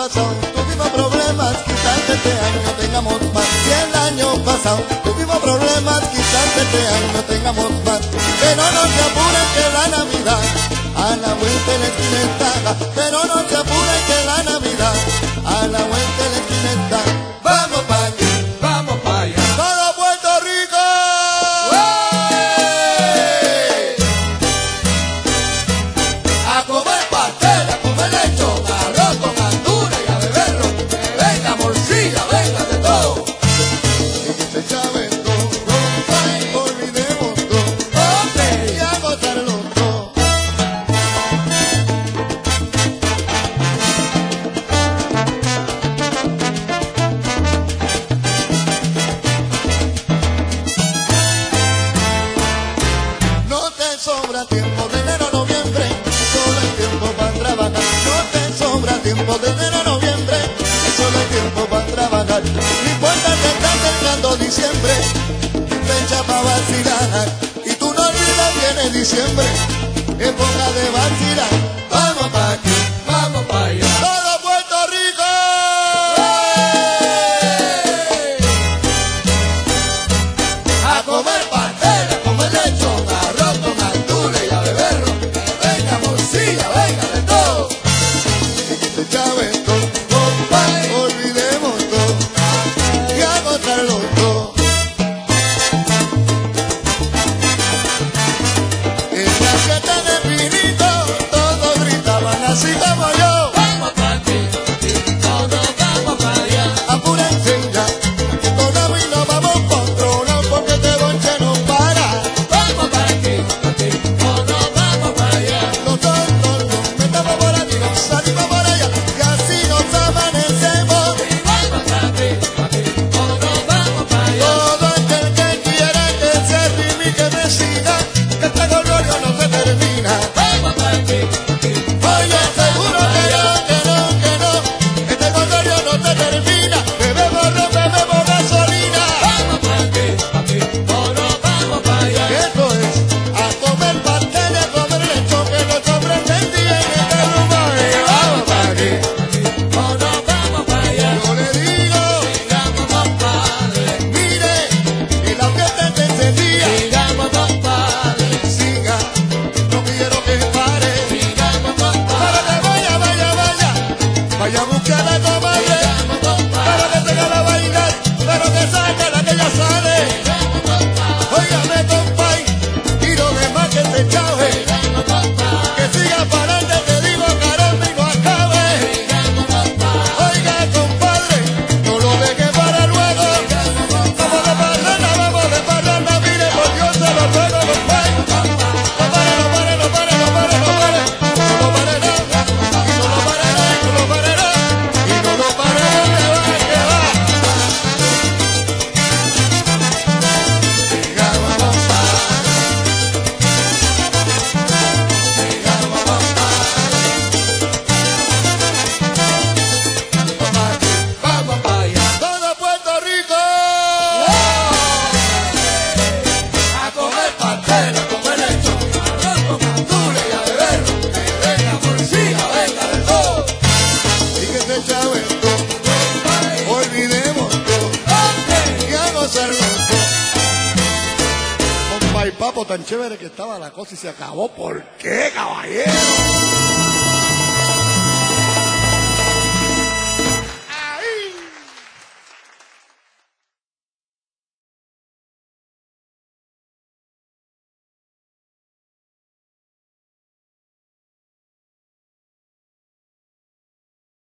pasado tuvimos problemas, quizás este año tengamos más. Si el año pasado tuvimos problemas, quizás este año tengamos más. Pero no se apuren que la Navidad a la vuelta de la esquina está. Pero no se apuren que la Navidad a la vuelta de la esquina está. Vamos pa' aquí, Vamos para allá. todo Puerto Rico. A comer pastel, a comer lechón, arroz con gandules y a beberlo. Que venga morcilla, venga de todo. Y que se chavento, compadre, olvidemos todo. Hombre, Y a gozarlo todo. No te sobra tiempo de enero a noviembre, solo hay tiempo para trabajar. No te sobra tiempo de enero a noviembre, solo hay tiempo para trabajar. No importa que está acercando diciembre, fecha para vacilar. Y tú no olvidas, viene diciembre, época de vacilar. Vamos pa' aquí, vamos para allá. todo Puerto Rico. A comer pastel, a comer lechón, arroz con gandules y a beberlo. Que venga morcilla, venga de todo. Y que se chavento, compadre, olvidemos todo. Y a gozarlo todo. En la fiesta de Pinito, todos gritaban así como yo. Vamos para aquí, todos vamos para allá. Apúrense ya, todavía y nos vamos controlando porque este bonche no para. Vamos para aquí, todos vamos para allá. Nosotros nos metemos por aquí, nos salimos por allá y así nos amanecemos. Vamos para aquí, todos vamos para allá. Todo aquel que quiera que se rime y que me siga, que este golgorio no se termina. Vamos para aquí, Oye, seguro que no, este golgorio no se termina. Bebemos ron, bebemos gasolina. vamos para aquí, todos vamos para allá. Eso es, a comer pastel y a comer lechón que los hombres vendían en este lugar. Vamos pa' aquí, Todos vamos para allá. yo le digo, Sigamos, compadre, mire, que la fiesta está encendida. sigamos, compadre, Siga, no quiero que pare. sigamos, Para compadre, que vaya a buscar a comadre. sigamos, compadre, Para que tenga la bailar, pero que saque la que ya sale. sigamos, compadre, Óigame, compay, y lo demás que se chave. sigamos, compadre, Que siga para adelante, te digo caramba y no acabe. sigamos, compadre, Oiga, compadre, no lo deje para luego. Vamos de parranda, mire, por Dios se lo ruego, compay. No pare, no pare, no pare, no pare, no pare. No pare nada, y no lo pare nada, y no lo pare nada. Y no lo pare, ¿dónde va? ¿Qué va? Sigamos, compadre. Sigamos, compadre. vamos para allá. Todo Puerto Rico. A comer pastel, a comer lechón, arroz con gandules y a beberlo. Que venga morcilla, venga de todo. Y que se chavento, olvidemos todo. Y a gozarlo todo. Compa y papo, tan chévere que estaba la cosa y se acabó. ¿Por qué, caballero?